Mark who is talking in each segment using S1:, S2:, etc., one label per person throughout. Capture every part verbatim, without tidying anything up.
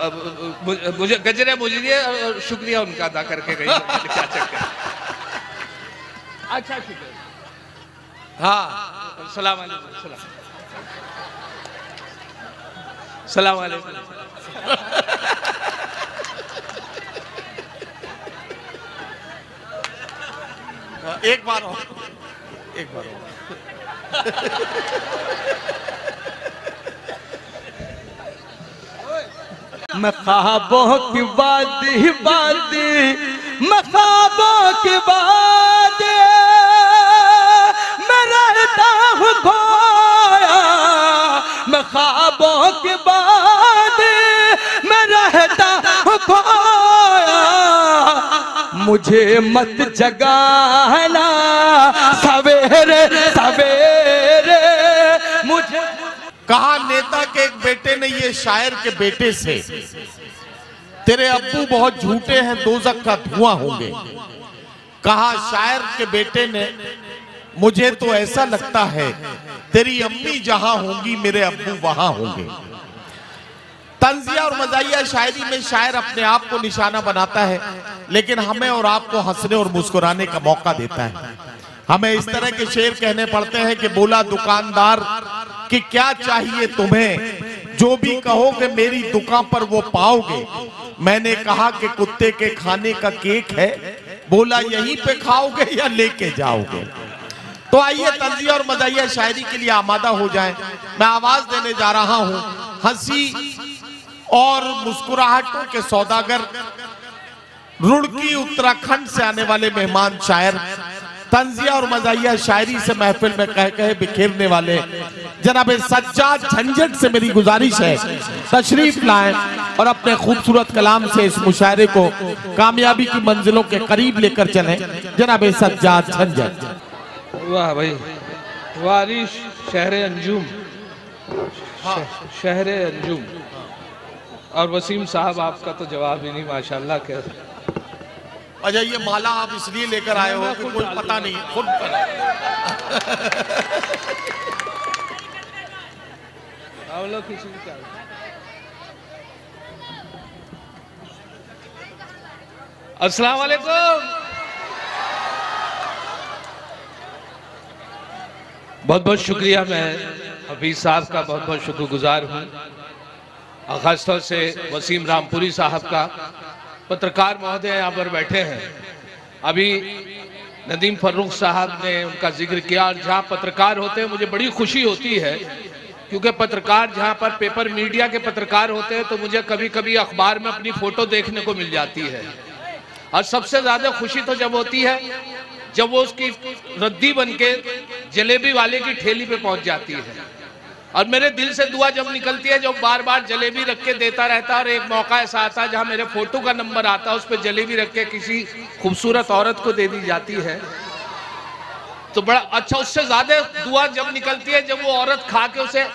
S1: मुझे गजरे मुझे शुक्रिया उनका अदा करके गई। क्या चक्कर। अच्छा शुक्रिया। हाँ सलाम अलैकुम। सलाम अलैकुम।
S2: एक बार हो, एक बार हो।
S3: मैं ख्वाबों की वादी वादी, मैं ख्वाबों की वादी मैं रहता हूँ खोया, मैं ख्वाबों की वादी मैं रहता हूँ खोया, मुझे मत जगाना सवेरे सवेरे मुझे।
S2: कहा नेता के एक बेटे ने ये शायर के बेटे से, तेरे अब्बू बहुत झूठे हैं, दोज़ख का धुआं होंगे। कहा शायर के बेटे ने, मुझे तो ऐसा लगता है तेरी अम्मी जहां होंगी मेरे अब्बू वहां होंगे। तंजिया और मज़ाहिया शायरी में शायर अपने आप को निशाना बनाता है, लेकिन हमें और आपको हंसने और मुस्कुराने का मौका देता है। हमें इस तरह के शेर कहने पड़ते हैं कि बोला दुकानदार कि क्या चाहिए तुम्हें, जो भी कहोगे मेरी दुकान पर वो पाओगे। मैंने कहा कि कुत्ते के खाने का केक है, बोला यहीं पे खाओगे या लेके जाओगे। तो आइए तंजिया और मज़ाहिया शायरी के लिए आमादा हो जाएं। मैं आवाज देने जा रहा हूं हंसी और मुस्कुराहटों के सौदागर, रुड़की उत्तराखंड से आने वाले मेहमान शायर, तंजिया और मज़ाहिया शायरी से महफिल में कह कहे बिखेरने वाले जनाब सज्जाद झंझट से मेरी गुजारिश है तशरीफ लाएं और अपने खूबसूरत कलाम से इस मुशायरे को कामयाबी की मंजिलों के करीब लेकर चलें। जनाब सज्जाद झंझट।
S1: वाह भाई, वारिश शहर अंजुम, शहर अंजुम। और वसीम साहब आपका तो जवाब ही नहीं, माशाल्लाह। कह
S2: अच्छा ये माला आप इसलिए लेकर आए हो कि कोई पता नहीं, खुद
S1: हम लोग किसी भी क्या। अस्सलाम वालेकुम। बहुत बहुत शुक्रिया। मैं हफीज साहब का बहुत बहुत शुक्रगुजार हूँ, और खासतौर से वसीम रामपुरी साहब का। पत्रकार महोदय यहाँ पर बैठे हैं, अभी नदीम फर्रुख साहब ने उनका जिक्र किया। और जहाँ पत्रकार होते हैं मुझे बड़ी खुशी होती है, क्योंकि पत्रकार जहाँ पर पेपर मीडिया के पत्रकार होते हैं तो मुझे कभी कभी अखबार में अपनी फोटो देखने को मिल जाती है। और सबसे ज्यादा खुशी तो जब होती है जब वो उसकी रद्दी बनके जलेबी वाले की ठेली पे पहुंच जाती है। और मेरे दिल से दुआ जब निकलती है, जो बार बार जलेबी रख के देता रहता है, और एक मौका ऐसा आता है जहां मेरे फोटो का नंबर आता है, उस पर जलेबी रख के किसी खूबसूरत औरत को दे दी जाती है, तो बड़ा अच्छा। उससे ज्यादा दुआ जब निकलती है जब वो औरत खा के उसे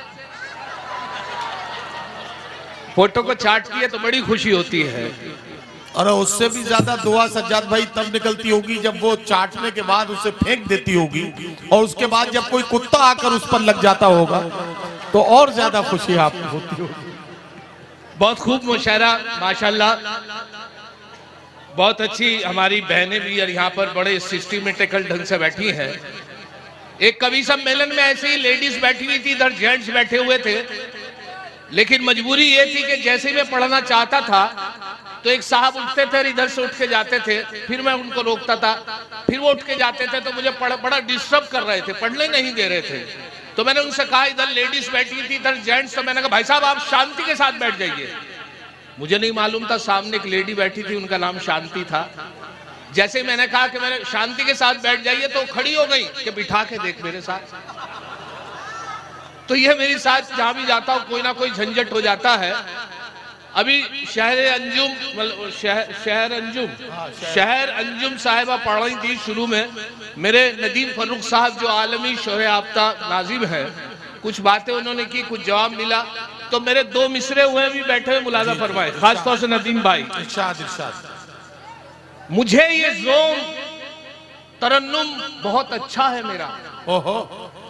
S1: फोटो को चाटती है, तो बड़ी खुशी होती है।
S2: और उससे भी ज्यादा दुआ सज्जाद भाई तब निकलती होगी जब वो चाटने के बाद उसे फेंक देती होगी, और उसके बाद जब कोई कुत्ता आकर उस पर लग जाता होगा तो और ज्यादा खुशी आपको होती होगी।
S1: बहुत खूब मुशायरा माशाल्लाह, बहुत अच्छी। हमारी बहनें भी यहाँ पर बड़े सिस्टमेटिकल ढंग से बैठी हैं। एक कवि सम्मेलन में ऐसे ही लेडीज बैठी हुई थी, इधर जेंट्स बैठे हुए थे, लेकिन मजबूरी ये थी कि जैसे मैं पढ़ना चाहता था तो एक साहब उठते थे और इधर से उठ के जाते थे, फिर मैं उनको रोकता था, फिर वो उठ के जाते थे, तो मुझे पढ़, बड़ा डिस्टर्ब कर रहे थे, पढ़ने नहीं दे रहे थे। तो मैंने उनसे कहा, इधर लेडीज बैठी थी, इधर जेंट्स, तो मैंने कहा भाई साहब आप शांति के साथ बैठ जाइए। मुझे नहीं मालूम था सामने एक लेडी बैठी थी, उनका नाम शांति था। जैसे ही मैंने कहा कि मैंने शांति के साथ बैठ जाइए, तो खड़ी हो गई कि बिठा के देख मेरे साथ। तो ये मेरे साथ जहां भी जाता हूँ कोई ना कोई झंझट हो जाता है। अभी शहर अंजुम शहर शहर अंजुम शहर अंजुम साहिबा पढ़ रही थी शुरू में, मेरे नदीम फर्रुख साहब जो आलमी शोहे आफ्ता नाजिम है, कुछ बातें उन्होंने की, कुछ जवाब मिला, तो मेरे दो मिसरे हुए भी बैठे हुए मुलाजा फरमाए, खासतौर से नदीम भाई।
S2: इरशाद इरशाद।
S1: मुझे ये ज़ोम तरन्नुम बहुत अच्छा है मेरा,
S2: ओहो,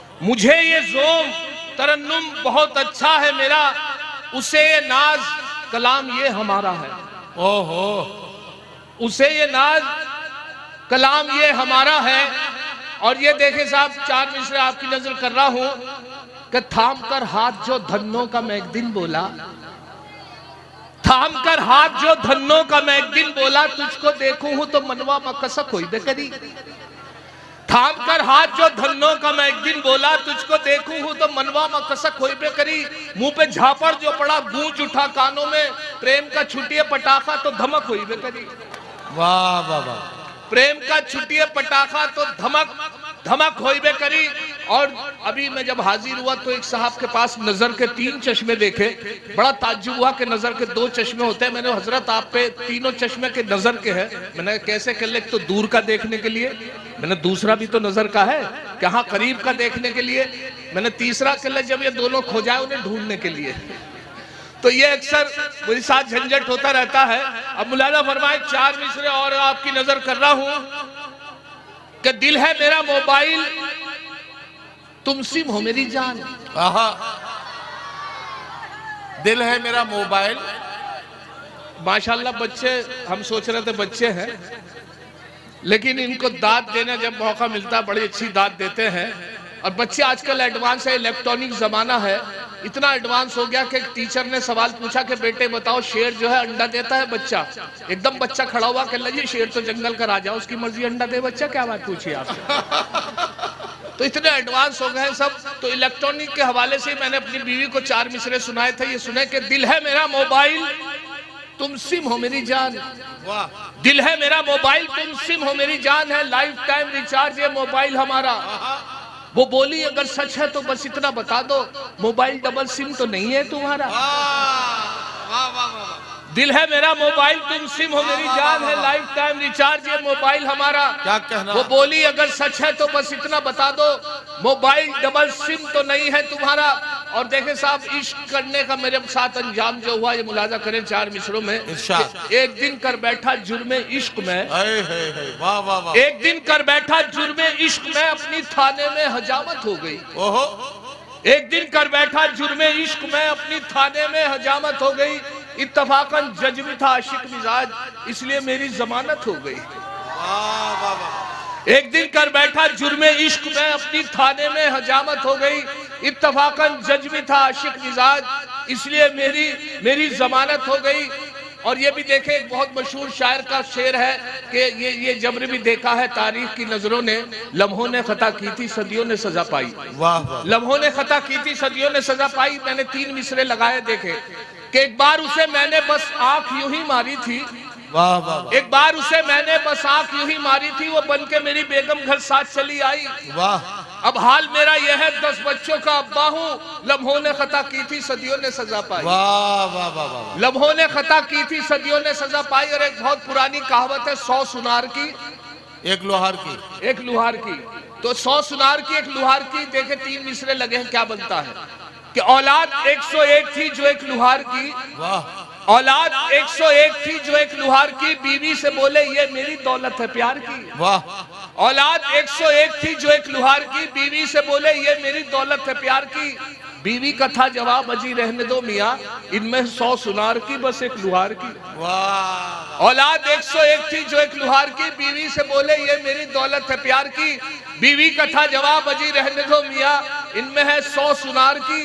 S1: मुझे ये ज़ोम तरन्नुम बहुत अच्छा है मेरा, उसे ये नाज कलाम ये हमारा है।
S2: ओहो,
S1: उसे ये नाज, कलाम ये हमारा है। और ये देखे साहब, चार मिसरे आपकी नजर कर रहा हूं कि थाम कर हाथ जो धन्नों का मैं एक दिन बोला, थाम कर हाथ जो धन्नों का मैं एक दिन बोला, तुझको देखूं हूं तो मनवा मकसक होई बेकरी। थाम कर हाथ जो धन्नों का मैं एक दिन बोला, तुझको देखूं हूं तो मनवा मकसक होई बेकरी। मुंह पे झापड़ जो पड़ा, गूंज उठा कानों में, प्रेम का छुटिए पटाखा तो धमक हुई बेकरी।
S2: वाह वाह वाह,
S1: प्रेम का छुटिए पटाखा तो धमक धमक होइबे करी। और अभी मैं जब हाजिर हुआ तो एक साहब के पास नजर के तीन चश्मे देखे, बड़ा ताज्जुब हुआ कि नजर के दो चश्मे होते हैं। मैंने हजरत आप पे तीनों चश्मे के नजर के हैं। मैंने कैसे कर ले, तो दूर का देखने के लिए, मैंने दूसरा भी तो नजर का है, कहाँ करीब का देखने के लिए, मैंने तीसरा कर ले जब ये दोनों खो जाए उन्हें ढूंढने के लिए। तो ये अक्सर मेरे साथ झंझट होता रहता है। अब मुलाजा फरमाए, चार मिसरे और आपकी नजर कर रहा हूं कि दिल है मेरा मोबाइल, तुम सिम हो मेरी जान।
S2: आहा, दिल है मेरा मोबाइल।
S1: माशाल्लाह बच्चे, हम सोच रहे थे बच्चे हैं, लेकिन इनको दाद देना जब मौका मिलता है बड़ी अच्छी दाद देते हैं। और बच्चे आजकल एडवांस है, इलेक्ट्रॉनिक जमाना है, इतना एडवांस हो गया कि टीचर ने सवाल पूछा कि बेटे बताओ शेर जो है अंडा देता है? बच्चा एकदम बच्चा खड़ा हुआ, कह लीजिए शेर तो जंगल का राजा, उसकी मर्जी अंडा दे। बच्चा क्या बात पूछी आपसे? तो इतने एडवांस हो गए सब। तो इलेक्ट्रॉनिक के हवाले से मैंने अपनी बीवी को चार मिसरे सुनाए थे। ये सुने कि दिल है मेरा मोबाइल, तुम सिम हो मेरी जान।
S2: वाह,
S1: दिल है मेरा मोबाइल, तुम सिम हो मेरी जान है, लाइफ टाइम रिचार्ज ये मोबाइल हमारा। वो बोली अगर सच है तो बस इतना बता दो, मोबाइल डबल सिम तो नहीं है तुम्हारा।
S2: वाह वाह वाह,
S1: दिल है मेरा मोबाइल, तुम सिम हो मेरी जान है, लाइफ टाइम रिचार्ज ये मोबाइल हमारा।
S2: क्या कहना।
S1: वो बोली अगर सच है तो बस इतना बता दो, मोबाइल डबल सिम तो नहीं है तुम्हारा। और देखे साहब, इश्क करने का मेरे साथ अंजाम जो हुआ ये मुलाजा करें चार मिसरों में। एक दिन कर बैठा जुर्मे इश्क में,
S2: वाह वाह वाह,
S1: एक दिन कर बैठा जुर्मे इश्क में, अपनी थाने में हजामत हो गई।
S2: ओहो,
S1: एक दिन कर बैठा जुर्मे इश्क में, अपनी थाने में हजामत हो गई। इत्तफाकन जज भी था आशिक मिजाज, इसलिए मेरी जमानत हो गई।
S2: वाह वाह वाह,
S1: एक दिन कर बैठा जुर्मे इश्क में, अपनी थाने में हजामत हो गई। इत्तफाकन जज भी था आशिक मिजाज, इसलिए मेरी मेरी जमानत हो गई। और ये भी देखे, एक बहुत मशहूर शायर का शेर है कि ये ये जबर भी देखा है तारीख की नजरों ने, लम्हों ने खता की थी सदियों ने सजा पाई।
S2: वाह वाह,
S1: लम्हों ने खता की थी सदियों ने सजा पाई। मैंने तीन मिसरे लगाए, देखे कि एक बार उसे मैंने बस आंख यूं ही मारी थी।
S2: वाह वाह,
S1: एक बार उसे मैंने बस आंख यूं ही मारी थी, वो बन के मेरी बेगम घर साथ चली आई।
S2: वाह,
S1: अब हाल मेरा यह है, दस बच्चों का अब्बा हूँ, लम्हों ने खता की थी सदियों ने सजा पाई।
S2: वाह वाह वाह वाह,
S1: लम्हों ने खता की थी सदियों ने सजा पाई। और एक बहुत पुरानी कहावत है, सौ सुनार की
S2: एक लोहार की,
S1: एक लुहार की। तो सौ सुनार की एक लुहार की, देखे तीन मिसरे लगे हैं, क्या बनता है कि औलाद एक सौ एक थी जो एक लुहार की।
S2: वाह,
S1: औलाद एक सौ एक थी जो एक लुहार की, बीवी से बोले ये मेरी दौलत है प्यार की।
S2: वाह,
S1: औलाद एक सौ एक थी जो एक लुहार की, बीवी से बोले ये मेरी दौलत है प्यार की। बीवी का था जवाब, अजी रहने दो मियाँ, इनमें सौ सुनार की बस एक लुहार की।
S2: वाह,
S1: औलाद एक सौ एक थी जो एक लुहार की, बीवी से बोले ये मेरी दौलत है प्यार की। बीवी का था जवाब, अजी रहने दो मियाँ, इनमें है सौ सुनार की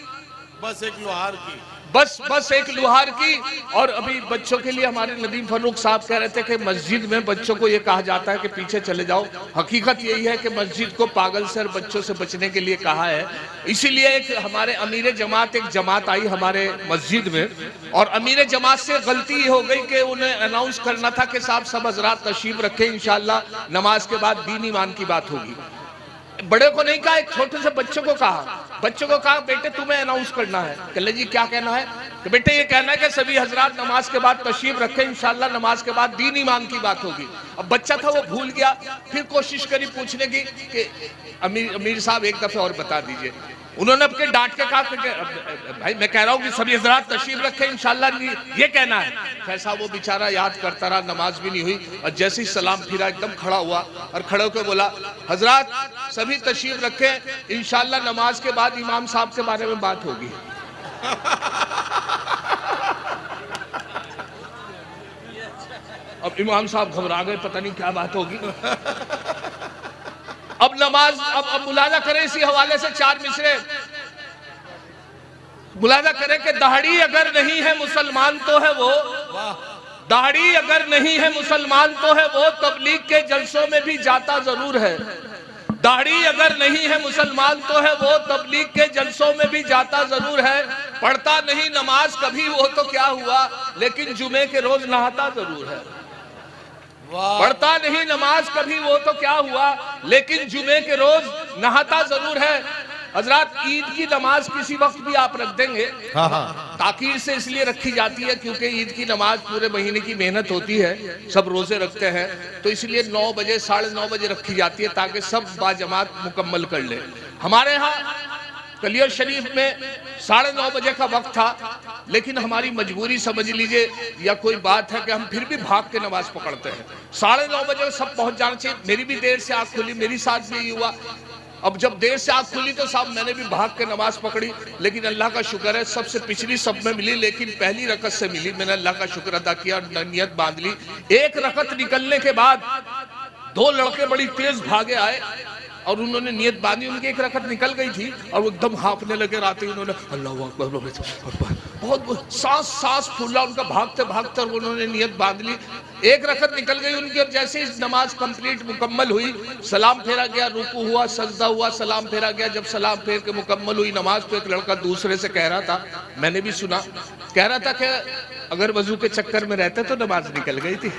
S2: बस एक लोहार की,
S1: बस बस एक लुहार की। और अभी बच्चों के लिए हमारे नदीम फर्रुख साहब कह रहे थे कि मस्जिद में बच्चों को ये कहा जाता है कि पीछे चले जाओ। हकीकत यही है कि मस्जिद को पागल से और बच्चों से बचने के लिए कहा है। इसीलिए एक हमारे अमीर जमात एक जमात आई हमारे मस्जिद में, और अमीर जमात से गलती हो गई कि उन्हें अनाउंस करना था कि साहब सब हजरात तशरीफ रखें, इंशाल्लाह नमाज के बाद दीन ईमान की बात होगी। बड़े को नहीं कहा, एक छोटे से बच्चों को कहा। बच्चों को कहा बेटे तुम्हें अनाउंस करना है। कह जी क्या कहना है? कि बेटे ये कहना है कि सभी हजरात नमाज के बाद तशरीफ रखें, इंशाल्लाह नमाज के बाद दीन ईमान की बात होगी। अब बच्चा था वो भूल गया, फिर कोशिश करी पूछने की कि अमीर अमीर साहब एक दफे और बता दीजिए। उन्होंने अपने डांट के कहा कि भाई मैं कह रहा हूँ कि सभी हजरात तशरीफ रखें, इंशाल्लाह ये कहना है। कैसा वो बेचारा याद करता रहा, नमाज भी नहीं हुई, और जैसे ही सलाम फिरा एकदम खड़ा हुआ और खड़े होकर बोला हजरात सभी तशरीफ रखें, इंशाल्लाह नमाज के बाद इमाम साहब के बारे में बात होगी। अब इमाम साहब घबरा गए, पता नहीं क्या बात होगी। अब नमाज, अब अब मुलाजा करें इसी हवाले से चार मिसरे मुलाजा करें कि दाढ़ी अगर नहीं है मुसलमान तो है वो, दाढ़ी अगर नहीं है मुसलमान तो है वो, तबलीग के जलसों में भी जाता जरूर है। दाढ़ी अगर नहीं है मुसलमान तो है वो, तबलीग के जलसों में भी जाता जरूर है। पढ़ता नहीं नमाज कभी वो तो क्या हुआ, लेकिन जुमे के रोज नहाता जरूर है। पढ़ता नहीं नमाज कभी वो तो क्या हुआ, लेकिन जुमे के रोज नहाता जरूर है। हजरात, ईद की नमाज किसी वक्त भी आप रख देंगे, हाँ हाँ। ताकीर से इसलिए रखी जाती है क्योंकि ईद की नमाज पूरे महीने की मेहनत होती है, सब रोजे रखते हैं, तो इसलिए नौ बजे साढ़े नौ बजे रखी जाती है ताकि सब बाजमात मुकम्मल कर ले। हमारे यहाँ कलियर शरीफ में साढ़े नौ बजे का वक्त था, लेकिन हमारी मजबूरी समझ लीजिए या कोई बात है कि हम फिर भी भाग के नमाज पकड़ते हैं। साढ़े नौ बजे सब पहुंच जाना चाहिए। मेरी भी देर से आँख खुली, मेरी साथ भी यही हुआ। अब जब देर से आँख खुली तो साहब मैंने भी भाग के नमाज पकड़ी, लेकिन अल्लाह का शुक्र है सबसे पिछली सब में मिली, लेकिन पहली रकत से मिली। मैंने अल्लाह का शुक्र अदा किया और नियत बांध ली। एक रकत निकलने के बाद दो लड़के बड़ी तेज भागे आए और उन्होंने नियत बांधी। उनकी एक रकत निकल गई थी और वो एकदम हाँफने लगे। रात ही उन्होंने अल्लाह अकबर, बहुत सांस सांस फूला उनका, भागते भागते उन्होंने नियत बांध ली। एक रकत निकल गई उनकी और जैसे ही नमाज कंप्लीट मुकम्मल हुई, सलाम फेरा गया, रुकू हुआ, सजदा हुआ, सलाम फेरा गया। जब सलाम फेर के मुकम्मल हुई नमाज, तो एक लड़का दूसरे से कह रहा था, मैंने भी सुना, कह रहा था कि अगर वजू के चक्कर में रहते तो नमाज निकल गई थी।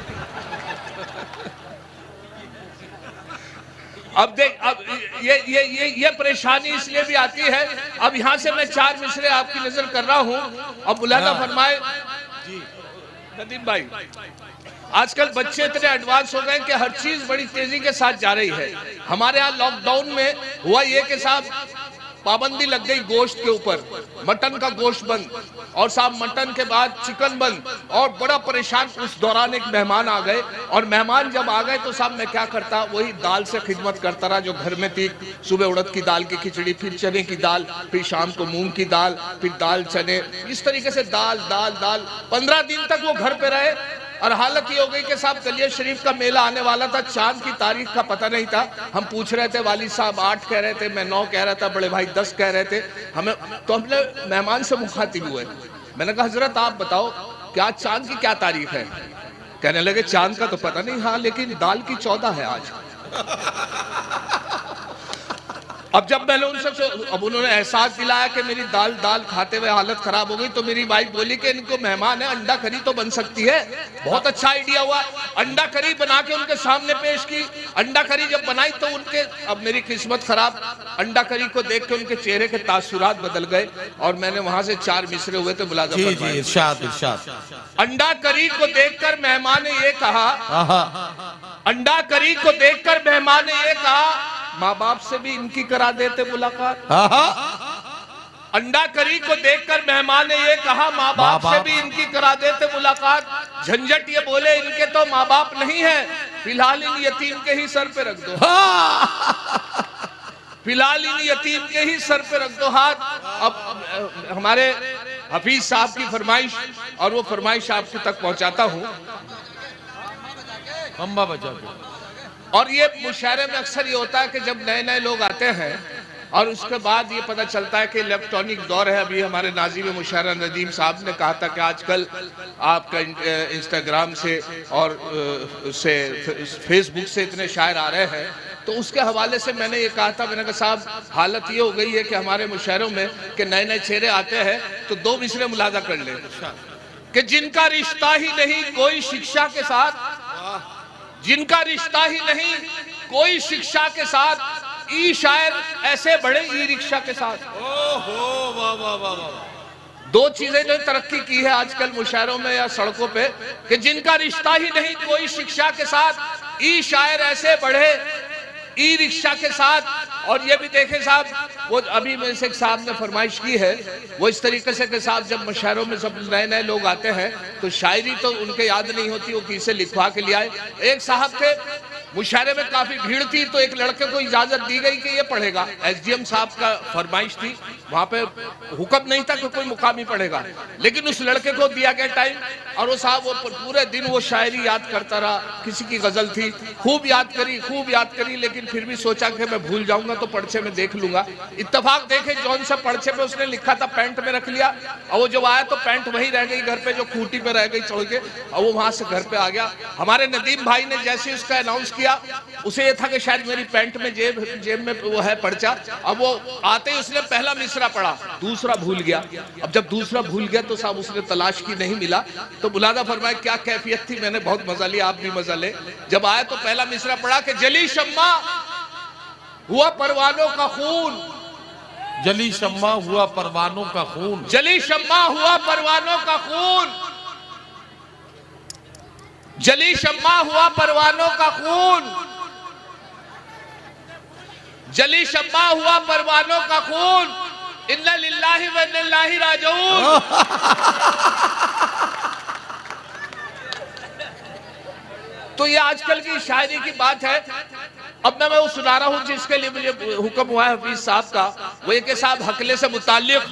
S1: अब देख, अब ये ये ये ये परेशानी इसलिए भी आती है। अब यहाँ से मैं चार मिसरे आपकी नजर कर रहा हूँ। अब मुलाजा फरमाए जी नदीम भाई, आजकल बच्चे इतने एडवांस हो गए कि हर चीज बड़ी तेजी के साथ जा रही है। हमारे यहाँ लॉकडाउन में हुआ ये कि साहब पाबंदी लग गई गोश्त के ऊपर, मटन का गोश्त बंद, और साहब मटन के बाद चिकन बंद, और बड़ा परेशान। उस दौरान एक मेहमान आ गए, और मेहमान जब आ गए तो साहब मैं क्या करता, वही दाल से खिदमत करता रहा जो घर में थी। सुबह उड़द की दाल की खिचड़ी, फिर चने की दाल, फिर शाम को मूंग की दाल, फिर दाल चने, इस तरीके से दाल दाल दाल पंद्रह दिन तक वो घर पे रहे। और हालत ये हो गई कि साहब कलियर शरीफ का मेला आने वाला था, चांद की तारीख का पता नहीं था। हम पूछ रहे थे, वालिद साहब आठ कह रहे थे, मैं नौ कह रहा था, बड़े भाई दस कह रहे थे हमें। तो हमने मेहमान से मुखातिब हुए, मैंने कहा हजरत आप बताओ क्या चांद की क्या तारीख है? कहने लगे चांद का तो पता नहीं, हाँ लेकिन दाल की चौदह है आज। अब जब मैंने उनसे, अब उन्होंने एहसास दिलाया कि मेरी दाल दाल खाते हुए हालत खराब हो गई, तो मेरी वाइफ बोली कि इनको मेहमान है, अंडा करी तो बन सकती है। बहुत अच्छा आइडिया हुआ। अंडा करी बना के उनके सामने पेश की। अंडा करी जब बनाई तो उनके, अब मेरी किस्मत खराब, अंडा करी को देख के उनके चेहरे के तासुरात बदल गए, और मैंने वहां से चार मिसरे हुए थे मुलाजा फरमाए। इरशाद इरशाद। अंडा करी को देखकर मेहमान ने ये कहा, अंडा करी को देखकर मेहमान ने ये कहा, माँ बाप से भी इनकी करा देते मुलाकात। अंडा करी को देखकर मेहमान ने ये कहा, माँ बाप से भी इनकी करा देते मुलाकात। झंझट ये बोले इनके तो माँ बाप नहीं है, फिलहाल इन यतीम के ही सर पे रख दो, फिलहाल इन यतीम के ही सर पे रख दो हाथ। अब हमारे हफीज साहब की फरमाइश, और वो फरमाइश आपके तक पहुंचाता हूँ।
S2: अम्बा बजा।
S1: और ये मुशायरे में अक्सर ये होता है कि जब नए नए लोग आते हैं और उसके बाद ये पता चलता है कि इलेक्ट्रॉनिक दौर है। अभी हमारे नाज़िम मुशायरा नदीम साहब ने कहा था कि आजकल आपका इंस्टाग्राम से और से फेसबुक से इतने शायर आ रहे हैं, तो उसके हवाले से मैंने ये कहा था, मैंने कहा साहब हालत ये हो गई है कि हमारे मुशायरों में कि नए नए चेहरे आते हैं, तो दो मिसरे मुलाजा कर ले कि जिनका रिश्ता ही नहीं कोई शिक्षा के साथ, जिनका रिश्ता ही नहीं कोई शिक्षा के साथ, ई शायर ऐसे बड़े ई रिक्शा के साथ। ओहो वाह वाह वाह वाह। दो चीजें जो तरक्की की है आजकल मुशायरों में या सड़कों पे कि जिनका रिश्ता ही नहीं कोई शिक्षा के साथ, ई शायर ऐसे बढ़े ई रिक्शा के साथ। और ये भी देखे साहब, वो अभी में से एक साहब ने फरमाइश की है, वो इस तरीके से कि साहब जब मुशायरों में सब नए नए लोग आते हैं तो शायरी तो उनके याद नहीं होती, वो किसे लिखवा के ले आए। एक साहब थे मुशायरे में काफी भीड़ थी, तो एक लड़के को इजाजत दी गई कि ये पढ़ेगा। एसडीएम साहब का फरमाइश थी, वहां पे हुक्म नहीं था कि कोई मुकामी पढ़ेगा, लेकिन उस लड़के को दिया गया टाइम, और वो साहब वो पूरे दिन वो शायरी याद करता रहा। किसी की गजल थी, खूब याद करी खूब याद करी, लेकिन फिर भी सोचा कि मैं भूल जाऊंगा तो पर्चे में देख लूंगा। इत्तेफाक देखे जौन सा पर्चे पे उसने लिखा था पैंट में रख लिया, और वो जब आया तो पैंट वहीं रह गई घर पे, जो खूंटी पे रह गई चढ़ के, और वो वहां से घर पे आ गया। हमारे नदीम भाई ने जैसे उसका अनाउंस किया, उसे ये था कि शायद मेरी पैंट में जेब जेब में वो है पर्चा। अब वो आते ही उसने पहला मिसरा पढ़ा, दूसरा भूल गया। अब जब दूसरा भूल गया तो साहब उसने तलाश की, नहीं मिला, तो मुलादा फरमाया क्या कैफियत थी, मैंने बहुत मजा लिया, आप भी मजा ले। जब आया तो पहला मिसरा पढ़ा कि जली शम्मा हुआ परवानों का खून,
S2: जली शम्मा हुआ परवानों का खून,
S1: जली शम्मा हुआ परवानों का खून, जली शम्मा हुआ परवानों का खून, जली शम्मा हुआ परवानों का खून, इन्ना लिल्लाहि व इन्ना इलैहि राजिऊन। तो ये आजकल की शायरी की बात है। अब मैं वो सुना रहा हूं जिसके लिए मुझे हुक्म हुआ है हफीज साहब का, वो ये कि साहब हकले से मुताल्लिक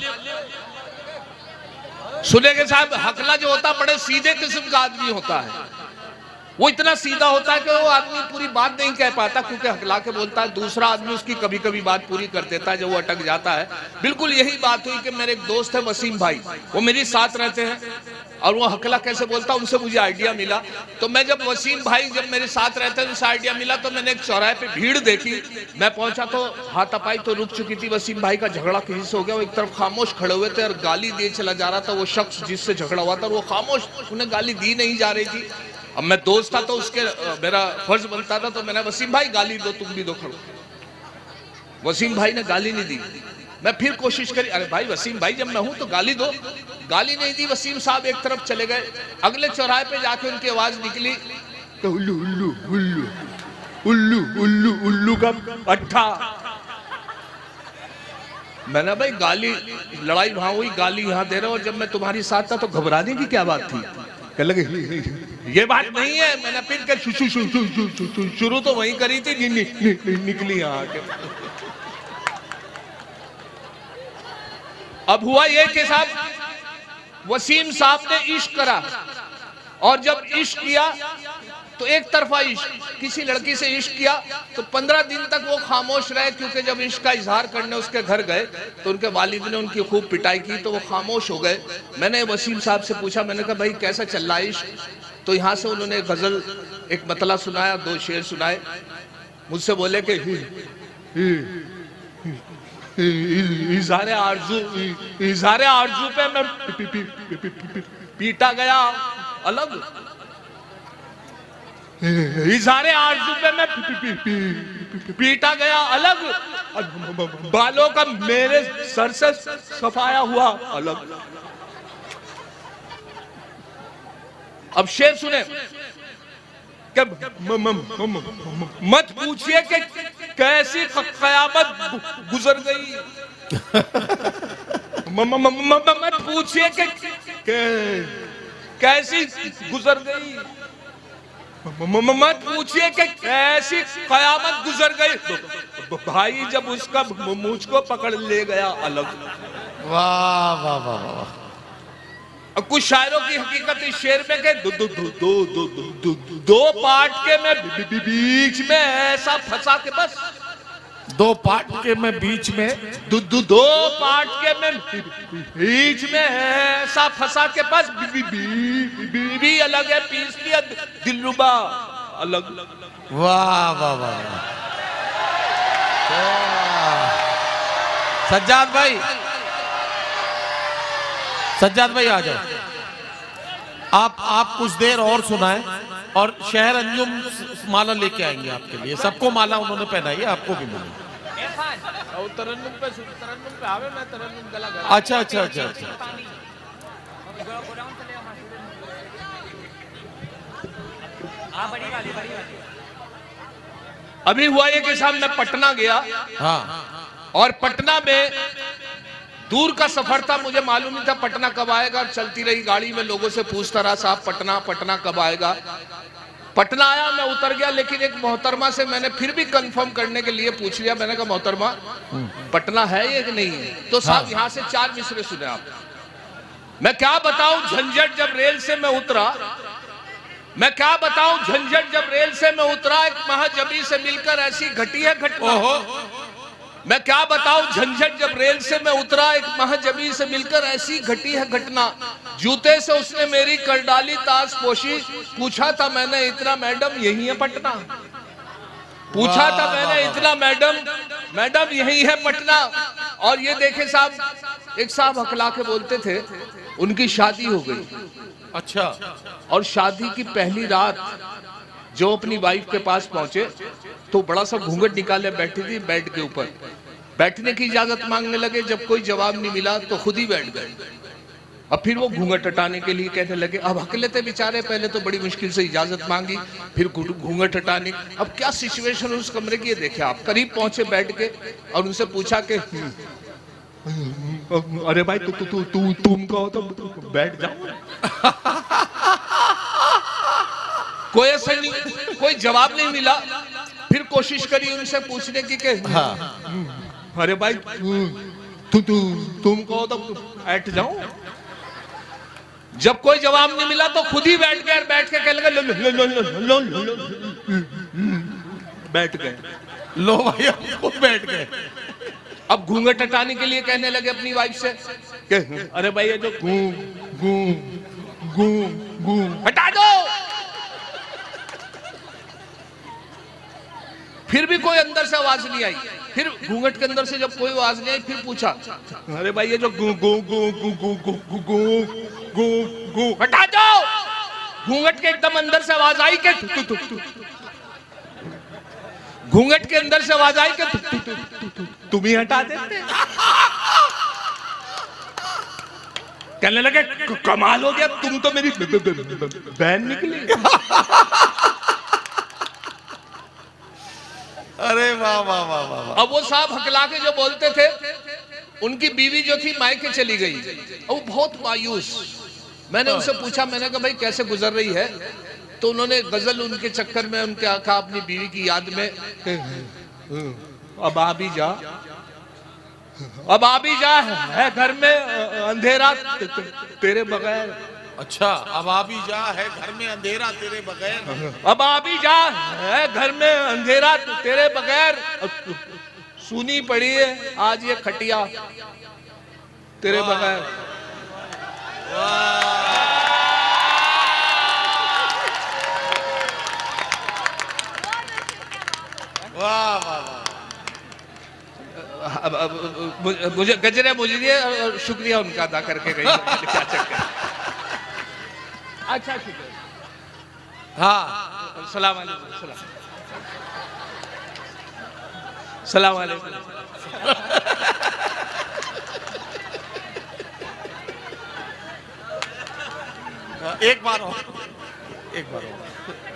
S1: सुने के साहब, हकला जो होता है बड़े सीधे किस्म का आदमी होता है। वो इतना सीधा होता है कि वो आदमी पूरी बात नहीं कह पाता, क्योंकि हकला के बोलता है, दूसरा आदमी उसकी कभी कभी बात पूरी कर देता है जब वो अटक जाता है। बिल्कुल यही बात हुई कि मेरे एक दोस्त है वसीम भाई, वो मेरे साथ रहते हैं, और वो हकला कैसे बोलता है उनसे मुझे आइडिया मिला। तो मैं जब वसीम भाई जब मेरे साथ रहते हैं उनसे आइडिया मिला, तो मैंने एक चौराहे पे भीड़ देखी, मैं पहुंचा तो हाथापाई तो रुक चुकी थी। वसीम भाई का झगड़ा किसी से हो गया, वो एक तरफ खामोश खड़े हुए थे और गाली दिए चला जा रहा था वो शख्स जिससे झगड़ा हुआ था, वो खामोश, उन्हें गाली दी नहीं जा रही थी। अब मैं दोस्त था तो उसके मेरा फर्ज बनता था, तो मैंने वसीम भाई गाली दो, तुम भी दो, खड़ो। वसीम भाई ने गाली नहीं दी, मैं फिर कोशिश करी, अरे भाई वसीम भाई जब मैं हूं तो गाली दो, गाली नहीं दी। वसीम साहब एक तरफ चले गए, अगले चौराहे पे जाके उनकी आवाज निकली, तो उल्लू उल्लू उल्लू उल्लू उल्लू उल्लू का अट्ठा। मैंने भाई गाली, लड़ाई वहां हुई, गाली यहाँ दे रहे हो, और जब मैं तुम्हारी साथ था तो घबराने की क्या बात थी? कह लगे ये बात नहीं है। मैंने फिर कर शु, शु, शु, शु, शु, शु, शु, शुरू तो वहीं करी थी, नि, नि, नि, नि, निकली यहाँ के। अब हुआ ये कि साहब वसीम साहब ने इश्क करा, और जब इश्क किया तो एक तरफा इश्क, किसी लड़की से इश्क किया तो पंद्रह दिन तक वो खामोश रहे, क्योंकि जब इश्क का इजहार करने उसके घर गए तो उनके वालिद ने उनकी खूब पिटाई की, तो वो खामोश हो गए। मैंने वसीम साहब से पूछा, मैंने कहा भाई कैसा चल रहा है इश्क? तो यहाँ से उन्होंने एक गजल, एक मतला सुनाया, दो शेर सुनाए। मुझसे बोले कि इजहारे आरजू, इजहारे आरजू पे मैं पीटा गया अलग, इजहारे आरजू पे मैं पीटा गया अलग, बालों का मेरे सर से सफाया हुआ अलग। अब शेर सुने कि मत पूछिए कि कैसी कयामत गुजर गई, मत पूछिए कि कैसी गुजर गई, मत पूछिए कि कैसी कयामत गुजर गई, भाई जब उसका मुझको पकड़ ले गया अलग।
S2: वाह वाह वाह वाह।
S1: अब कुछ शायरों की हकीकत इस शेर में के दो दो दो दो दो दो दो दो पार्ट के में बीच में ऐसा फंसा के बस,
S2: दो पार्ट के में बीच में,
S1: दो दो दो पार्ट के में बीच में ऐसा फंसा के बस, बीवी अलग है, पीस लिया दिलरुबा अलग।
S2: वाह वाह वाह। सज्जाद भाई, सज्जाद भाई आ जाओ, आप आप कुछ देर और सुनाएं, और शहर अंजुम माला लेके आएंगे आपके लिए। सबको माला उन्होंने पहनाई है, आपको भी मिलेगी।
S1: तरन्नुम पे तरन्नुम पे आवे, मैं तरन्नुम गला गला।
S2: अच्छा अच्छा अच्छा अच्छा।
S1: अभी हुआ ये कि साहब मैं पटना गया,
S2: हाँ,
S1: और पटना में दूर का सफर था, मुझे मालूम नहीं था पटना कब आएगा। चलती रही गाड़ी में, लोगों से पूछता रहा साहब पटना पटना कब आएगा। पटना आया, मैं उतर गया, लेकिन एक मोहतरमा से मैंने फिर भी कंफर्म करने के लिए पूछ लिया। मैंने कहा मोहतरमा पटना है ये कि नहीं है? तो साहब हाँ। यहाँ से चार मिसरे सुने आप। मैं क्या बताऊं झंझट जब रेल से मैं उतरा, मैं क्या बताऊं झंझट जब रेल से मैं उतरा, एक महाजबी से मिलकर ऐसी घटी है घटना। मैं क्या बताऊं झंझट जब रेल से मैं उतरा, एक महाजबी से मिलकर ऐसी घटी है घटना। जूते से उसने मेरी कर डाली ताज पोशी, पूछा था मैंने इतना मैडम यही है पटना, पूछा था मैंने इतना मैडम, मैडम यही है पटना। और ये देखे साहब, एक साहब हकला के बोलते थे उनकी शादी हो गई।
S2: अच्छा।
S1: और शादी की पहली रात जो अपनी वाइफ के पास पहुंचे तो बड़ा सा घूंघट निकाले बैठी थी बेड के ऊपर, बैठने की इजाजत मांगने लगे। जब कोई जवाब नहीं मिला तो खुद ही बैठ गए। अब फिर वो घूंघट हटाने के लिए कहने लगे। अब अकेले थे बेचारे, पहले तो बड़ी मुश्किल से इजाजत मांगी, फिर घूंघट हटाने। अब क्या सिचुएशन उस कमरे की देखे आप। करीब पहुंचे बैठ के और उनसे पूछा कि अरे भाई तू तू तू तुम कहो तो बैठ जाओ। कोई ऐसा नहीं, कोई जवाब नहीं मिला। फिर कोशिश करी उनसे पूछने की कि हाँ। अरे भाई तू तू तुम कहो तो बैठ जाओ। जब कोई जवाब नहीं मिला तो खुद ही बैठ गए। बैठ के कहने लगे लो लो लो लो लो लो बैठ गए।
S2: लो भाई खुद बैठ गए।
S1: अब घूंघट हटाने के लिए कहने लगे अपनी वाइफ से कि अरे भाई ये जो गू गू गू गू हटा दो। फिर भी कोई अंदर से आवाज नहीं आई। फिर घूंघट के अंदर से जब कोई आवाज नहीं आई फिर पूछा अरे भाई ये जो गू गू गू गू गू गू गू गू गू हटा दो। घूंघट के एकदम अंदर से आवाज आई कि तू तू तू घूंघट के अंदर से आवाज आई कि तू तू तू तुम ही हटा देते। कहने लगे कमाल हो गया, तुम तो मेरी बहन निकली।
S2: अरे वाह वाह वाह वाह।
S1: अब वो साहब हकला के जो बोलते थे, उनकी बीवी जो थी मायके चली गई। वो बहुत मायूस। मैंने उनसे पूछा, मैंने कहा भाई कैसे गुजर रही है? तो उन्होंने गजल उनके चक्कर में उनके आका अपनी बीवी की याद में अब आ भी जा, अब आ भी जा, है घर में अंधेरा तेरे बगैर।
S2: अच्छा, अब आ भी जा, है घर में अंधेरा तेरे बगैर।
S1: अब आ भी जा, है घर में अंधेरा तेरे बगैर। सुनी पड़ी है आज ये खटिया तेरे बगैर।
S2: वाह वाह वाह।
S1: अब, अब मुझे गजरे मुझे और शुक्रिया उनका अदा करके गई। क्या चक्कर। अच्छा शुक्रिया। हाँ सलाम अलैकुम। सलाम अलैकुम।
S2: एक बार हो, एक बार हो।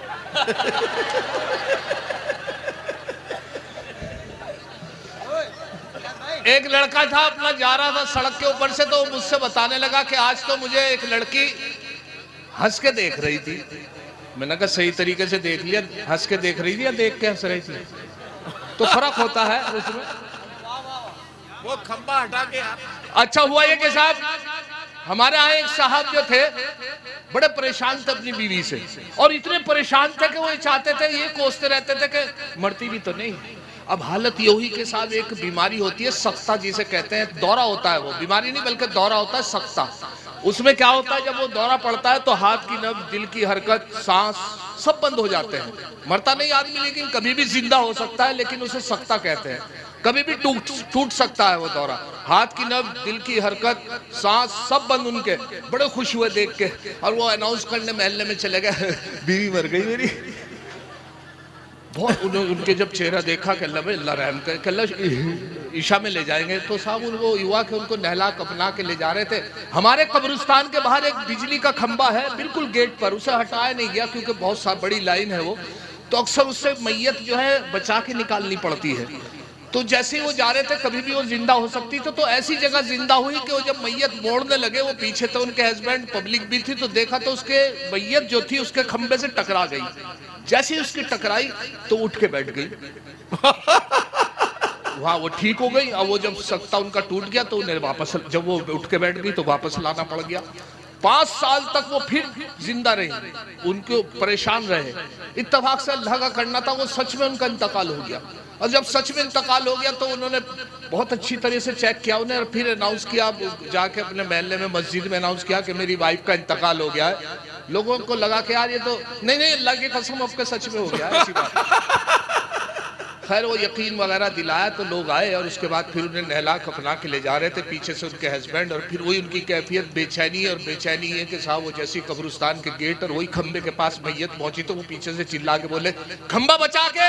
S1: एक लड़का था अपना जा रहा था सड़क के ऊपर से, तो मुझसे बताने लगा कि आज तो मुझे एक लड़की हंस के देख रही थी। मैंने कहा सही तरीके से देख लिया, हंस के देख रही थी या देख के हंस रही थी? तो फर्क होता है उसमें।
S2: वो खंबा हटा के।
S1: अच्छा हुआ ये कि साहब हमारे यहाँ एक साहब जो थे बड़े परेशान थे अपनी बीवी से, और इतने परेशान थे कि वो ये चाहते थे, ये कोसते रहते थे कि मरती भी तो नहीं। अब हालत यही के साथ एक बीमारी होती है सख्ता जिसे कहते हैं, दौरा होता है। वो बीमारी नहीं बल्कि दौरा होता है सख्ता। उसमें क्या होता है, जब वो दौरा पड़ता है तो हाथ की नब्ज, दिल की हरकत, सांस सब बंद हो जाते हैं। मरता नहीं आदमी, लेकिन कभी भी जिंदा हो सकता है, लेकिन उसे सख्ता कहते हैं। कभी भी टूट टूट सकता है वो दौरा। हाथ की नब्ज, दिल की हरकत, सांस सब बंद उनके। बड़े खुश हुए देख के, और वो अनाउंस करने महल्ले में चले गए बीवी मर गई मेरी। बहुत उनके जब चेहरा देखा कि अल्लाह अल्लाह रहम करे, कि अल्लाह ईशा में ले जाएंगे, तो साहब उनको युवा के उनको नहला कपना के ले जा रहे थे। हमारे कब्रिस्तान के बाहर एक बिजली का खंबा है बिल्कुल गेट पर, उसे हटाया नहीं गया क्योंकि बहुत बड़ी लाइन है वो, तो अक्सर उससे मैयत जो है बचा के निकालनी पड़ती है। तो जैसे ही वो जा रहे थे, कभी भी वो जिंदा हो सकती थी, तो ऐसी जगह जिंदा हुई कि वो जब मैयत मोड़ने लगे, वो पीछे थे उनके हस्बैंड, पब्लिक भी थी, तो देखा तो उसके मैयत जो थी उसके खंबे से टकरा गई। जैसे ही उसकी टकराई तो उठ के बैठ गई। वहां वो ठीक हो गई। और वो जब सत्ता उनका टूट गया तो उन्हें वापस, जब वो उठ के बैठ गई तो वापस लाना पड़ गया। पांच साल तक वो फिर जिंदा रही, उनको परेशान रहे। इत्तेफाक से अल्लाह का करना था, वो सच में उनका इंतकाल हो गया। और जब सच में इंतकाल हो गया तो उन्होंने बहुत अच्छी तरह से चेक किया उन्हें, और फिर अनाउंस किया, जाके अपने महल्ले में मस्जिद में अनाउंस किया कि मेरी वाइफ का इंतकाल हो गया है। लोगों को लगा कि यार ये तो नहीं नहीं अल्लाह की कसम आपके सच में हो गया है, ऐसी बात। खैर वो यकीन वगैरह दिलाया तो लोग आए, और उसके बाद फिर उन्हें नहला खपना के ले जा रहे थे पीछे से उनके हस्बैंड। और फिर वही उनकी कैफियत बेचैनी है, और बेचैनी है कि साहब वो जैसी कब्रिस्तान के गेट और वही खंबे के पास मैयत पहुंची तो वो पीछे से चिल्ला के बोले, खंबा बचा के।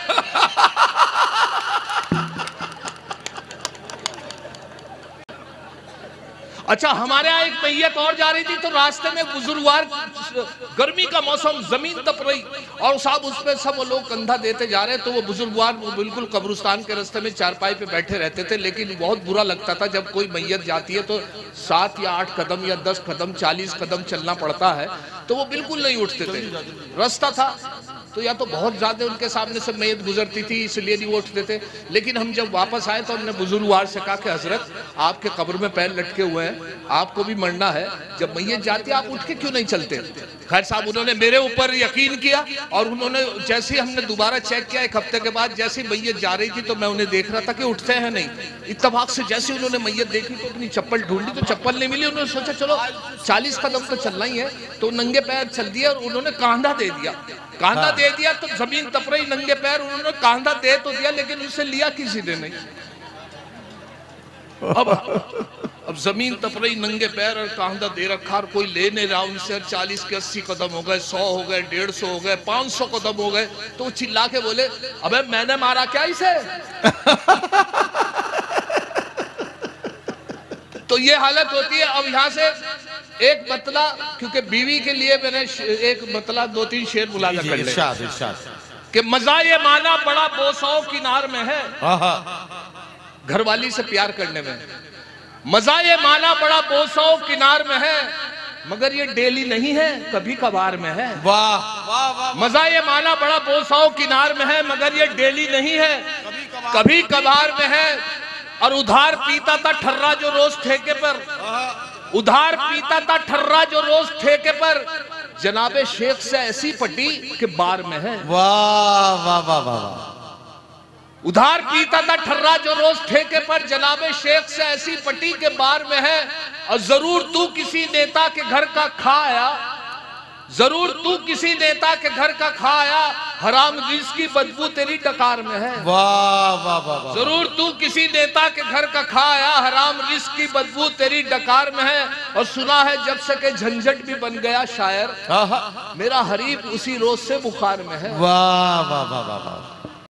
S1: अच्छा, हमारे यहाँ एक मैयत और जा रही थी तो रास्ते में बुजुर्गवार, गर्मी का मौसम, जमीन तप रही, और साहब उस पे सब लोग कंधा देते जा रहे, तो वो बुजुर्गवार बिल्कुल कब्रिस्तान के रास्ते में चारपाई पे बैठे रहते थे। लेकिन बहुत बुरा लगता था जब कोई मैयत जाती है तो सात या आठ कदम या दस कदम चालीस कदम चलना पड़ता है, तो वो बिल्कुल नहीं उठते थे। रास्ता था तो या तो बहुत ज्यादा उनके सामने से मैयत गुजरती थी, इसलिए नहीं वो उठते थे। लेकिन हम जब वापस आए तो हमने बुजुर्गवार से कहा कि हजरत, आपके कब्र में पैर लटके हुए हैं, आपको भी मरना है, जब मैयत जाती है आप उठ के क्यों नहीं चलते? खैर साहब उन्होंने मेरे ऊपर यकीन किया, और उन्होंने जैसे ही हमने दोबारा चेक किया एक हफ्ते के बाद, जैसे मैयत जा रही थी तो मैं उन्हें देख रहा था कि उठते हैं नहीं। इत्तेफाक से जैसे उन्होंने मैयत देखी तो अपनी चप्पल ढूंढी तो चप्पल नहीं मिली। उन्होंने सोचा चलो चालीस कदम तो चलना ही है, तो नंगे पैर चल दिया और उन्होंने कांधा दे दिया। कांधा दे दिया तो जमीन तप रही, नंगे पैर, उन्होंने कांधा दे तो दिया लेकिन उनसे लिया किसी ने नहीं। अब अब जमीन तप रही, नंगे पैर और कांधा दे रखा, और कोई ले नहीं रहा उनसे। चालीस के अस्सी कदम हो गए, सौ हो गए, डेढ़ सौ हो गए, पांच सौ कदम हो गए, तो चिल्ला के बोले, अबे मैंने मारा क्या इसे? तो ये हालत होती है। अब यहाँ से एक मतला, क्योंकि बीवी के लिए मैंने एक मतला दो तीन शेर मुलाजा कर ले कि मजा ये माना बड़ा बोसाओ किनार में है, घरवाली से प्यार करने में। मजा ये माना बड़ा बोसाओ किनार में है, मगर ये डेली नहीं है, कभी कभार में है। वाह वाह वाह। मजा ये माना बड़ा बोसाओ किनार में है, मगर ये डेली नहीं है, कभी कभार में है। और उधार पीता था ठर्रा जो रोज ठेके पर, उधार पीता था ठर्रा जो रोज ठेके पर, जनाबे शेख से ऐसी पटी कि बार में है। वाह वाह वाह वाह। उधार पीता था ठर्रा जो रोज ठेके पर, जनाबे शेख से ऐसी पटी के बार में है। और जरूर तू किसी नेता के घर का खाया, जरूर तू किसी नेता के घर का खाया, हराम रिज़्क़ की बदबू तेरी डकार में है। वाह वाह वाह। जरूर तू किसी नेता के घर का खाया, हराम रिज़्क़ की बदबू तेरी डकार में है। और सुना है जब से के झंझट भी बन गया शायर, मेरा हरीफ उसी रोज से बुखार में है। वाह वाह वाह वाह।